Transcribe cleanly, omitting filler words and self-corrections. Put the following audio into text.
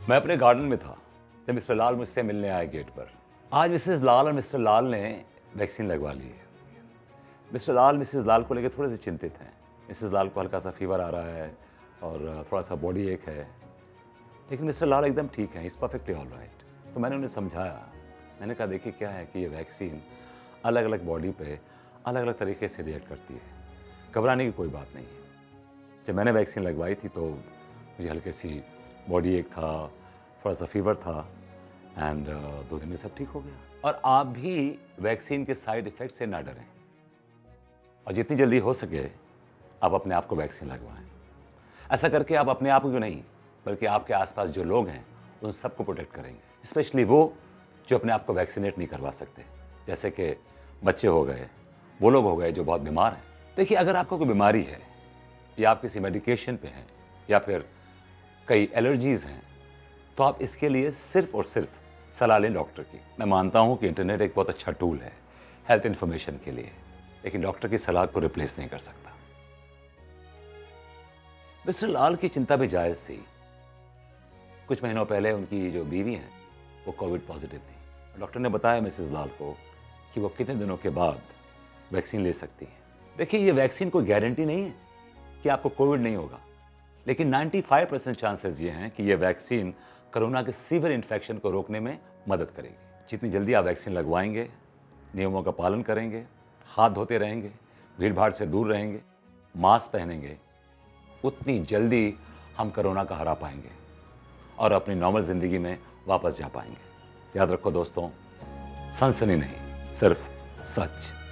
मैं अपने गार्डन में था जब मिस्टर लाल मुझसे मिलने आए गेट पर। आज मिसेस लाल और मिस्टर लाल ने वैक्सीन लगवा ली है। मिस्टर लाल मिसेस लाल को लेकर थोड़े से चिंतित हैं। मिसेस लाल को हल्का सा फीवर आ रहा है और थोड़ा सा बॉडी एक है, लेकिन मिस्टर लाल एकदम ठीक हैं, इज़ परफेक्टली ऑल राइट। तो मैंने उन्हें समझाया, मैंने कहा देखिए क्या है कि ये वैक्सीन अलग अलग बॉडी पे अलग अलग तरीके से रिएक्ट करती है, घबराने की कोई बात नहीं है। जब मैंने वैक्सीन लगवाई थी तो मुझे हल्की सी बॉडी एक था, थोड़ा सा फीवर था एंड 2 दिन में सब ठीक हो गया। और आप भी वैक्सीन के साइड इफ़ेक्ट से ना डरें और जितनी जल्दी हो सके आप अपने आप को वैक्सीन लगवाएं। ऐसा करके आप अपने आप को नहीं बल्कि आपके आसपास जो लोग हैं उन सबको प्रोटेक्ट करेंगे, स्पेशली वो जो अपने आप को वैक्सीनेट नहीं करवा सकते, जैसे कि बच्चे हो गए, वो लोग हो गए जो बहुत बीमार हैं। देखिए, अगर आपको कोई बीमारी है या आप किसी मेडिकेशन पे हैं या फिर कई एलर्जीज़ हैं, तो आप इसके लिए सिर्फ और सिर्फ सलाह लें डॉक्टर की। मैं मानता हूँ कि इंटरनेट एक बहुत अच्छा टूल है हेल्थ इन्फॉर्मेशन के लिए, लेकिन डॉक्टर की सलाह को रिप्लेस नहीं कर सकता। मिस्टर लाल की चिंता भी जायज़ थी। कुछ महीनों पहले उनकी जो बीवी हैं वो कोविड पॉजिटिव थी। डॉक्टर ने बताया मिसेस लाल को कि वो कितने दिनों के बाद वैक्सीन ले सकती हैं। देखिए, ये वैक्सीन कोई गारंटी नहीं है कि आपको कोविड नहीं होगा, लेकिन 95% चांसेस ये हैं कि ये वैक्सीन कोरोना के सीवियर इन्फेक्शन को रोकने में मदद करेगी। जितनी जल्दी आप वैक्सीन लगवाएंगे, नियमों का पालन करेंगे, हाथ धोते रहेंगे, भीड़ भाड़ से दूर रहेंगे, मास्क पहनेंगे, उतनी जल्दी हम कोरोना का हरा पाएंगे और अपनी नॉर्मल ज़िंदगी में वापस जा पाएंगे। याद रखो दोस्तों, सनसनी नहीं, सिर्फ सच।